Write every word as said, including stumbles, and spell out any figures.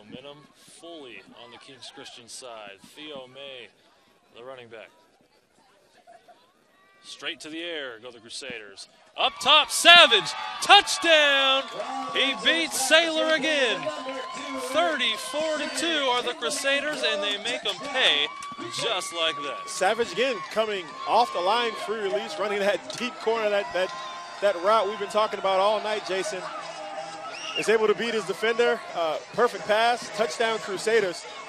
Momentum fully on the Kings Christian side. Theo May, the running back. Straight to the air go the Crusaders. Up top, Savage, touchdown! He beats Sailor again. thirty-four to two are the Crusaders, and they make them pay just like that. Savage again coming off the line, free release, running that deep corner, that, that, that route we've been talking about all night, Jason. Is able to beat his defender. Uh, perfect pass, touchdown Crusaders.